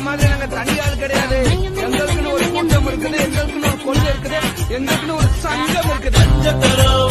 மாதிரி நாங்க தனியால் கிடையாது. எங்களுக்குன்னு ஒரு கூட்டம் இருக்குது, எங்களுக்குன்னு ஒரு கொள்கை இருக்குது, எங்களுக்குன்னு ஒரு சங்கம் இருக்குது.